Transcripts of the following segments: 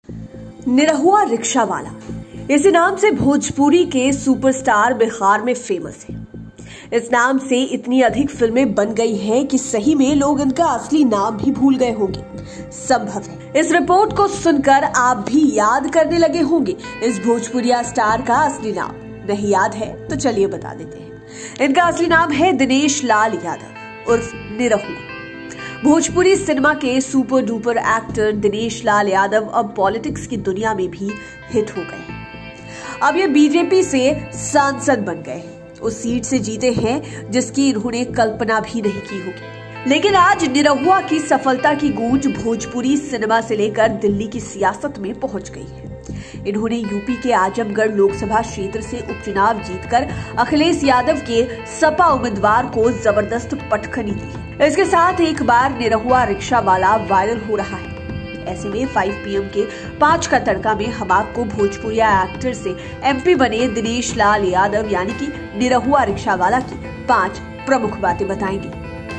निरहुआ रिक्शा वाला, इसी नाम से भोजपुरी के सुपरस्टार बिहार में फेमस है। इस नाम से इतनी अधिक फिल्में बन गई हैं कि सही में लोग इनका असली नाम भी भूल गए होंगे। संभव है इस रिपोर्ट को सुनकर आप भी याद करने लगे होंगे इस भोजपुरिया स्टार का असली नाम। नहीं याद है तो चलिए बता देते हैं। इनका असली नाम है दिनेश लाल यादव उर्फ निरहुआ। भोजपुरी सिनेमा के super duper actor Dinesh Lal Yadav अब पॉलिटिक्स की दुनिया में भी हिट हो गए हैं। अब ये बीजेपी से सांसद बन गए हैं। उस सीट से जीते हैं जिसकी इन्होंने कल्पना भी नहीं की होगी। लेकिन आज निरहुआ की सफलता की गूंज भोजपुरी सिनेमा से लेकर दिल्ली की सियासत में पहुंच गई है। इन्होंने यूपी के आजमगढ़ लोकसभा क्षेत्र से उपचुनाव जीतकर अखिलेश यादव के सपा उम्मीदवार को जबरदस्त पटखनी दी है। इसके साथ एक बार निरहुआ रिक्शा वाला वायरल हो रहा है। ऐसे में 5 PM के 5 का तड़का में हम आपको भोजपुरिया एक्टर से MP बने दिनेश लाल यादव यानी कि निरहुआ रिक्शा वाला की 5 प्रमुख बातें बताएंगे।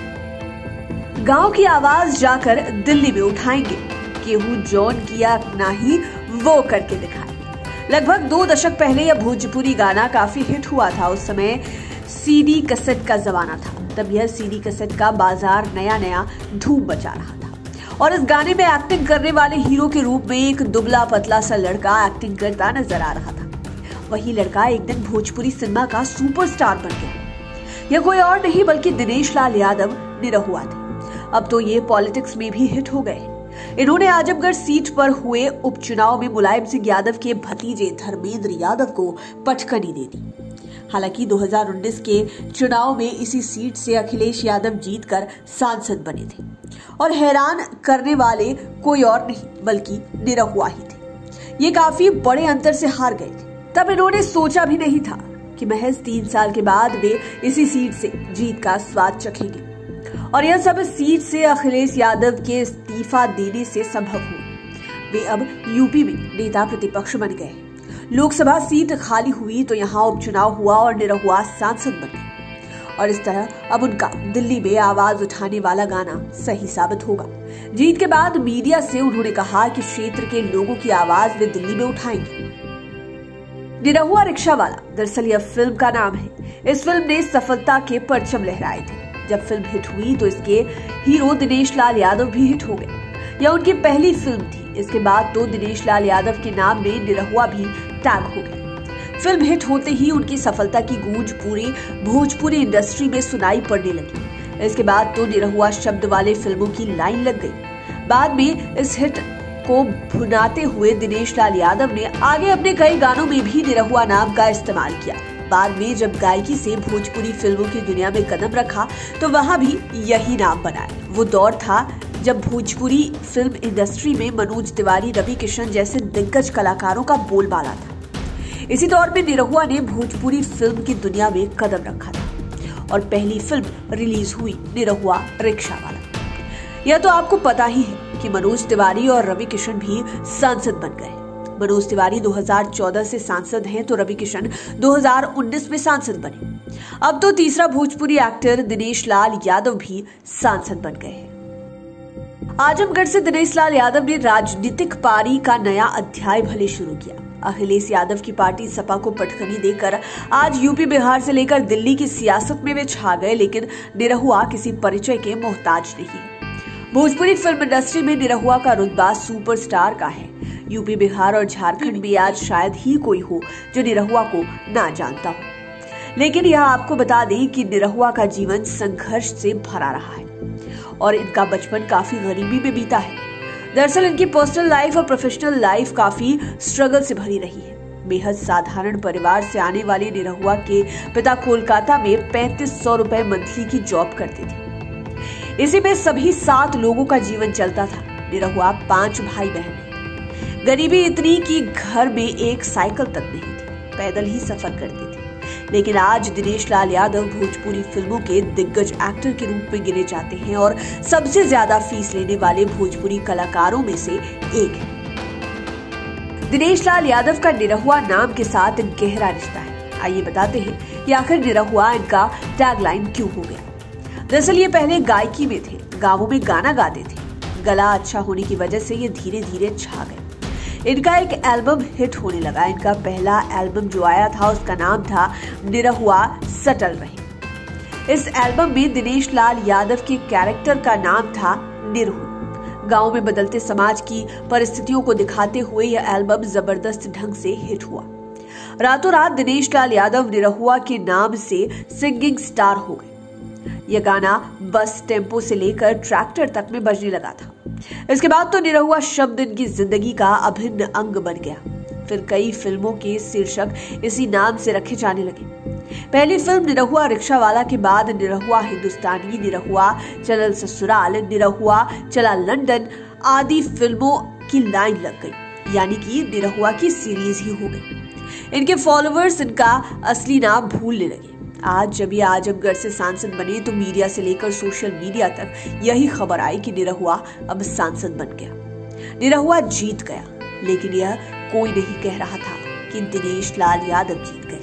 गांव की आवाज जाकर दिल्ली में उठाएंगे, केहू जॉन किया ना ही वो करके दिखाएंगे। लगभग 2 दशक पहले यह भोजपुरी गाना काफी हिट हुआ था। उस समय CD कैसेट का जमाना था। तब यह CD कैसेट का बाजार नया नया धूम मचा रहा था और इस गाने में एक्टिंग करने वाले हीरो के रूप में एक दुबला पतला सा लड़का एक्टिंग करता नजर आ रहा था। वही लड़का एक दिन भोजपुरी सिनेमा का सुपरस्टार बन गया। यह कोई और नहीं बल्कि दिनेश लाल यादव निरहुआ थे। अब तो ये पॉलिटिक्स में भी हिट हो गए। इन्होंने आजमगढ़ सीट पर हुए उपचुनाव में मुलायम सिंह यादव के भतीजे धर्मेंद्र यादव को पटखनी दे दी। हालांकि 2019 के चुनाव में इसी सीट से अखिलेश यादव जीतकर सांसद बने थे और हैरान करने वाले कोई और नहीं बल्कि निरहुआ ही थे। ये काफी बड़े अंतर से हार गए थे। तब इन्होंने सोचा भी नहीं था कि महज 3 साल के बाद वे इसी सीट से जीत का स्वाद चखेंगे और यह सब सीट से अखिलेश यादव के इस्तीफा देने से संभव हुआ। वे अब यूपी में नेता प्रतिपक्ष बन गए। लोकसभा सीट खाली हुई तो यहाँ उपचुनाव हुआ और निरहुआ सांसद बन गए और इस तरह अब उनका दिल्ली में आवाज उठाने वाला गाना सही साबित होगा। जीत के बाद मीडिया से उन्होंने कहा कि क्षेत्र के लोगों की आवाज वे दिल्ली में उठाएंगे। निरहुआ रिक्शा वाला दरअसल यह फिल्म का नाम है। इस फिल्म ने सफलता के परचम लहराए थे। जब फिल्म हिट हुई तो इसके हीरो दिनेश लाल यादव भी हिट हो गए। यह उनकी पहली फिल्म थी। इसके बाद तो दिनेश लाल यादव के नाम में निरहुआ भी टैग हो गए। फिल्म हिट होते ही उनकी सफलता की गूंज पूरी भोजपुरी इंडस्ट्री में सुनाई पड़ने लगी। इसके बाद तो निरहुआ शब्द वाले फिल्मों की लाइन लग गई। बाद में इस हिट को भुनाते हुए दिनेश लाल यादव ने आगे अपने कई गानों में भी निरहुआ नाम का इस्तेमाल किया। बाद में जब गायकी से भोजपुरी फिल्मों की दुनिया में कदम रखा तो वहां भी यही नाम बनाया। वो दौर था जब भोजपुरी फिल्म इंडस्ट्री में मनोज तिवारी, रवि किशन जैसे दिग्गज कलाकारों का बोलबाला था। इसी दौर में निरहुआ ने भोजपुरी फिल्म की दुनिया में कदम रखा था और पहली फिल्म रिलीज हुई निरहुआ रिक्शा वाला। यह तो आपको पता ही है कि मनोज तिवारी और रवि किशन भी सांसद बन गए। मनोज तिवारी 2014 से सांसद हैं तो रवि किशन 2019 में सांसद बने। अब तो तीसरा भोजपुरी एक्टर दिनेश लाल यादव भी सांसद बन गए हैं। आजमगढ़ से दिनेश लाल यादव ने राजनीतिक पारी का नया अध्याय भले शुरू किया। अखिलेश यादव की पार्टी सपा को पटखनी देकर आज यूपी, बिहार से लेकर दिल्ली की सियासत में वे छा गए। लेकिन निरहुआ किसी परिचय के मोहताज नहीं है। भोजपुरी फिल्म इंडस्ट्री में निरहुआ का रुतबा सुपरस्टार का है। यूपी, बिहार और झारखंड में आज शायद ही कोई हो जो निरहुआ को ना जानता हो। लेकिन यह आपको बता दें कि निरहुआ का जीवन संघर्ष से भरा रहा है और इनका बचपन काफी गरीबी में बीता है। दरअसल इनकी पर्सनल लाइफ और प्रोफेशनल लाइफ काफी स्ट्रगल से भरी रही है। बेहद साधारण परिवार से आने वाले निरहुआ के पिता कोलकाता में 3500 रुपए मंथली की जॉब करते थे। इसी में सभी 7 लोगों का जीवन चलता था। निरहुआ 5 भाई बहन हैं। गरीबी इतनी कि घर में एक साइकिल तक नहीं थी, पैदल ही सफर करते थे। लेकिन आज दिनेश लाल यादव भोजपुरी फिल्मों के दिग्गज एक्टर के रूप में गिने जाते हैं और सबसे ज्यादा फीस लेने वाले भोजपुरी कलाकारों में से एक है। दिनेश लाल यादव का निरहुआ नाम के साथ गहरा रिश्ता है। आइए बताते हैं कि आखिर निरहुआ इनका टैगलाइन क्यों हो गया। दरअसल ये पहले गायकी में थे, गाँवों में गाना गाते थे। गला अच्छा होने की वजह से ये धीरे धीरे छा गए। इनका एक एल्बम हिट होने लगा। इनका पहला एल्बम जो आया था उसका नाम था निरहुआ सटल रहे। इस एल्बम में दिनेश लाल यादव के कैरेक्टर का नाम था निरहु। गांव में बदलते समाज की परिस्थितियों को दिखाते हुए यह एल्बम जबरदस्त ढंग से हिट हुआ। रातों रात दिनेश लाल यादव निरहुआ के नाम से सिंगिंग स्टार हो गए। यह गाना बस, टेम्पो से लेकर ट्रैक्टर तक में बजने लगा था। इसके बाद तो निरहुआ शब्द इनकी जिंदगी का अभिन्न अंग बन गया। फिर कई फिल्मों के शीर्षक इसी नाम से रखे जाने लगे। पहली फिल्म निरहुआ रिक्शा वाला के बाद निरहुआ हिंदुस्तानी, निरहुआ चलल ससुराल, निरहुआ चला लंदन आदि फिल्मों की लाइन लग गई, यानी कि निरहुआ की सीरीज ही हो गई। इनके फॉलोअर्स इनका असली नाम भूलने लगे। आज जब ये आजमगढ़ से सांसद बने तो मीडिया से लेकर सोशल मीडिया तक यही खबर आई कि निरहुआ अब सांसद बन गया। निरहुआ जीत गया, लेकिन यह कोई नहीं कह रहा था कि दिनेश लाल यादव जीत गए।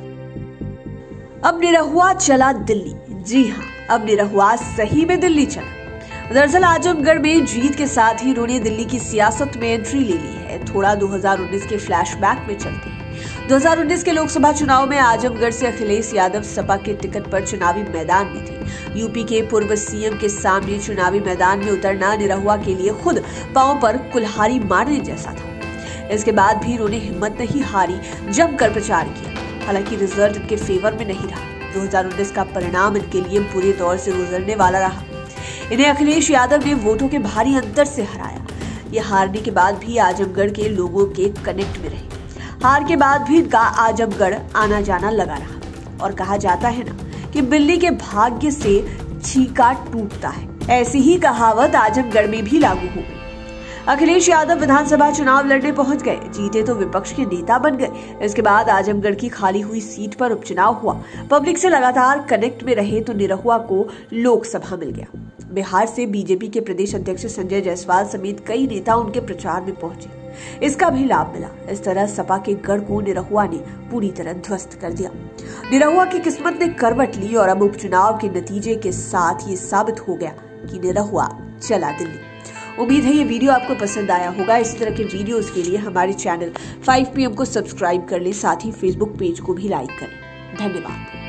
अब निरहुआ चला दिल्ली। जी हाँ, अब निरहुआ सही में दिल्ली चला। दरअसल आजमगढ़ में जीत के साथ ही इन्होंने दिल्ली की सियासत में एंट्री ले ली है। थोड़ा 2019 के फ्लैशबैक में चलते हैं। 2019 के लोकसभा चुनाव में आजमगढ़ से अखिलेश यादव सपा के टिकट पर चुनावी मैदान में थे। यूपी के पूर्व सीएम के सामने चुनावी मैदान में उतरना निरहुआ के लिए खुद पांव पर कुल्हाड़ी मारने जैसा था। इसके बाद भी इन्होंने हिम्मत नहीं हारी, जमकर प्रचार किया। हालांकि रिजल्ट इनके फेवर में नहीं रहा। 2019 का परिणाम इनके लिए बुरे दौर से गुजरने वाला रहा। इन्हें अखिलेश यादव ने वोटों के भारी अंतर से हराया। ये हारने के बाद भी आजमगढ़ के लोगों के कनेक्ट में रहे। हार के बाद भी इनका आजमगढ़ आना जाना लगा रहा। और कहा जाता है ना कि बिल्ली के भाग्य से छीका टूटता है, ऐसी ही कहावत आजमगढ़ में भी लागू हो गई। अखिलेश यादव विधानसभा चुनाव लड़ने पहुंच गए। जीते तो विपक्ष के नेता बन गए। इसके बाद आजमगढ़ की खाली हुई सीट पर उपचुनाव हुआ। पब्लिक से लगातार कनेक्ट में रहे तो निरहुआ को लोकसभा मिल गया। बिहार से बीजेपी के प्रदेश अध्यक्ष संजय जायसवाल समेत कई नेता उनके प्रचार में पहुंचे। इसका भी लाभ मिला। इस तरह सपा के गढ़ को निरहुआ ने पूरी तरह ध्वस्त कर दिया। निरहुआ की किस्मत ने करवट ली और अब उपचुनाव के नतीजे के साथ ये साबित हो गया कि निरहुआ चला दिल्ली। उम्मीद है ये वीडियो आपको पसंद आया होगा। इसी तरह के वीडियोस के लिए हमारे चैनल 5 PM को सब्सक्राइब कर लें, साथ ही फेसबुक पेज को भी लाइक करें। धन्यवाद।